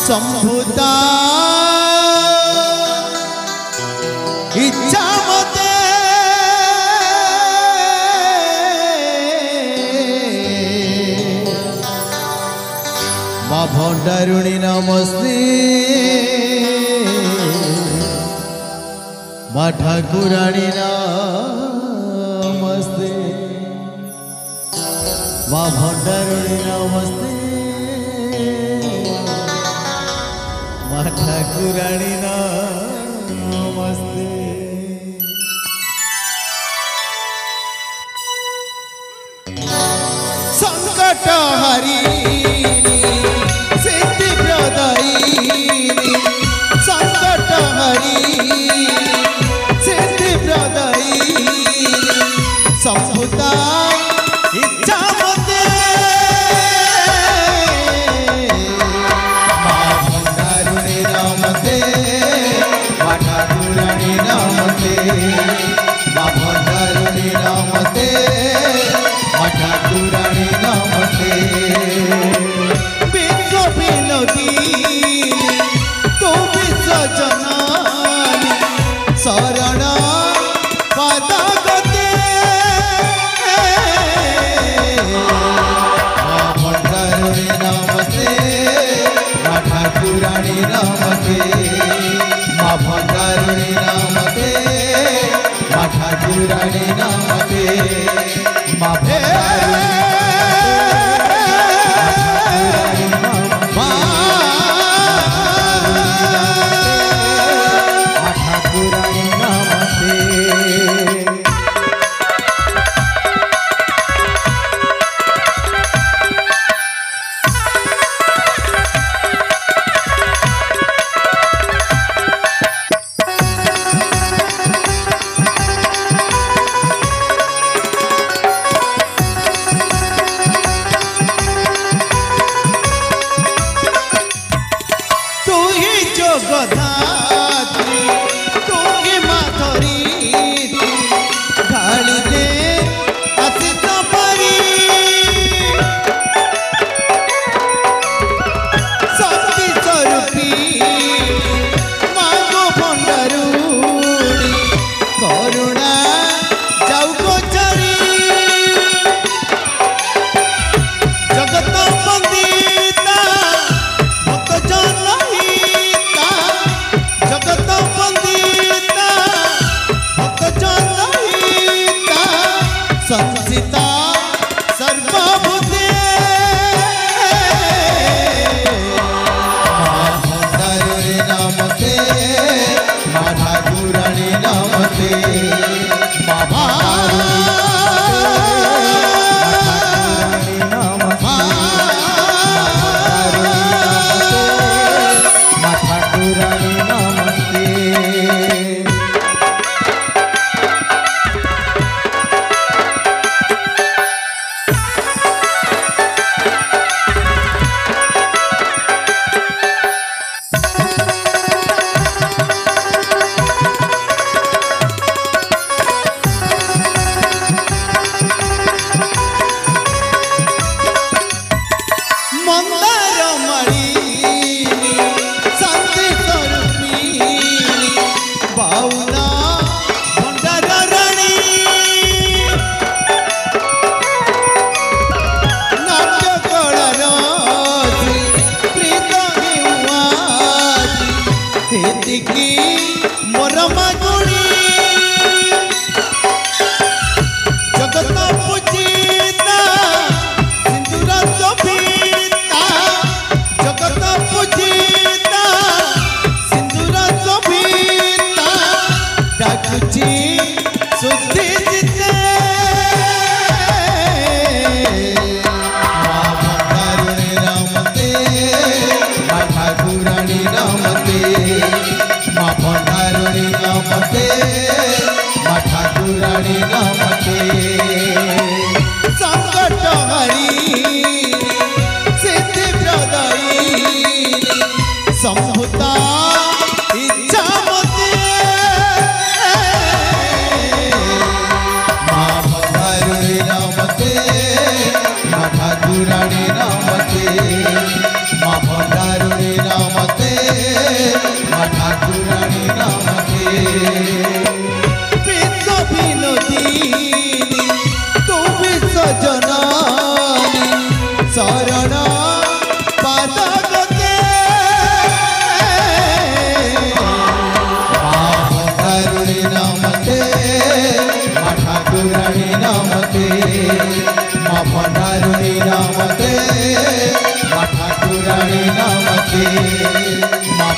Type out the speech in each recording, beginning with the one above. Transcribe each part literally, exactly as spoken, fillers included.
संभुता इच्छा मते माँ भंडारुणी नमस्ते माँ ठाकुराणी नमस्ते माँ भंडारुणी नमस्ते माँ ठाकुराणी नमस्ते। संकट हरिणी सिद्धि प्रदायिनी संकट हरिणी सिद्धि प्रदायिनी संभुता इच्छा मते माँ भंडारुणी नमस्ते माँ ठाकुराणी नमस्ते माँ भंडारुणी नमस्ते माँ ठाकुराणी नमस्ते। विश्व विनोदिनी तू विश्व जनानी शरण पदगते माँ भंडारुणी नमस्ते माँ ठाकुराणी नमस्ते माँ भंडारुणी नमस्ते माँ ठाकुराणी नमस्ते माँ भंडारुणी जगधात्री तू ही माधुरी ढाली दे असित परी शक्ति स्वरूपी मागो भंडारुणी करुणा जाऊ गोचरी जगत वंदिता भक्त जन जगत वंदिता भक्त जनहिता संसिता सर्वभूते माँ भंडारुणी नमस्ते माँ ठाकुराणी नमस्ते माँ भंडारुणी नमस्ते माँ ठाकुराणी नमस्ते। मंदार मणिनी शांति स्वरूपिणी बाउला भंडारणी नाट्य कलार प्रीत हिवाजी हेतिकी मोर मागुणी जगत पूजिता सिंदूर शोभिता जगत पूजिता सिंदूर शोभिता डाकुची शुद्धि जिते माँ भंडारुणी नमस्ते माँ ठाकुराणी नमस्ते माँ भंडारुणी नमस्ते माँ ठाकुराणी नमस्ते। संकट हरिणी सिद्धि प्रदायिनी संभुता इच्छा मते माँ भंडारुणी नमस्ते माँ ठाकुराणी नमस्ते माँ भंडारुणी नमस्ते। नमस्ते माँ भंडारुणी नमस्ते माँ ठाकुराणी नमस्ते माँ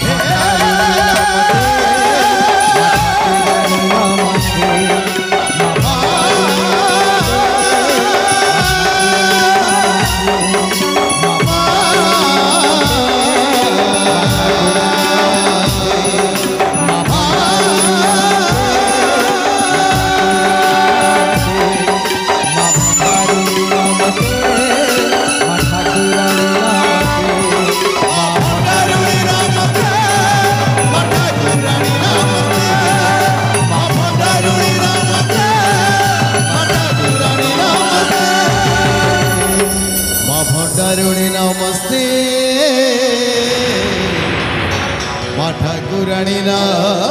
भंडारुणी नमस्ते माँ ठाकुराणी नमस्ते।